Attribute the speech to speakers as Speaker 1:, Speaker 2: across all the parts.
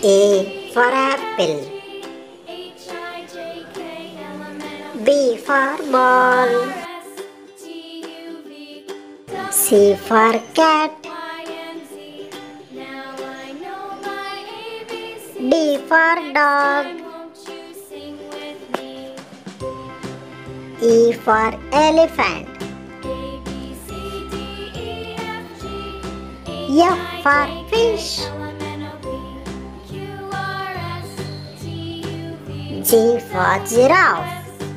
Speaker 1: A for apple. B for ball. C for cat. D for dog. E for elephant. F for fish. G for giraffe.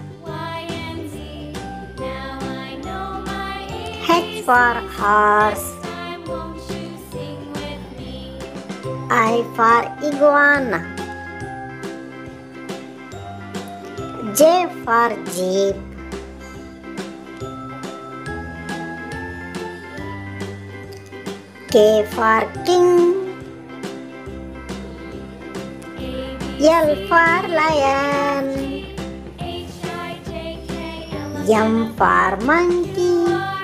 Speaker 1: H for horse. I for iguana. J for jeep. K for king. L for lion. M for monkey.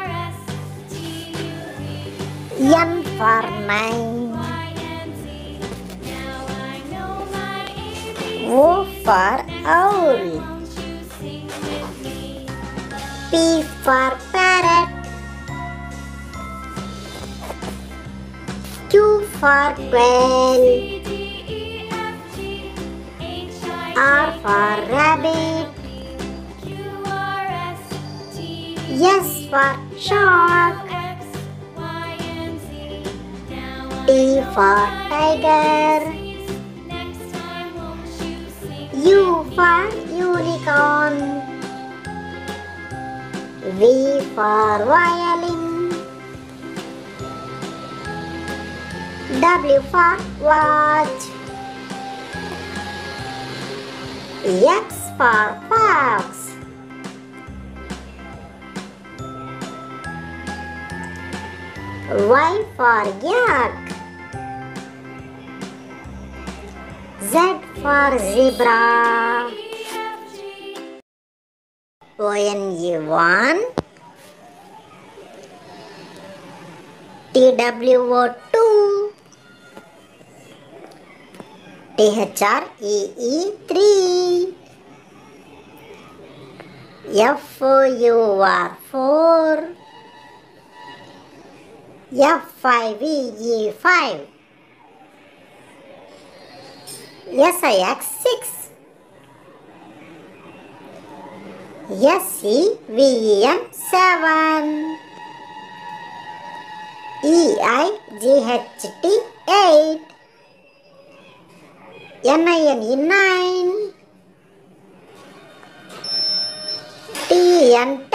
Speaker 1: N for nine. O for owl. P for parrot. Q for quail. R for rabbit. S for shark. T for tiger. U for unicorn. V for violin. W for watch. X for fox. Y for yak. Z for zebra. ONE1. TWO2. THREE3. FOUR4. F5VE5. SIX6. SCVEN7. EIGHT8. NINE9. TNT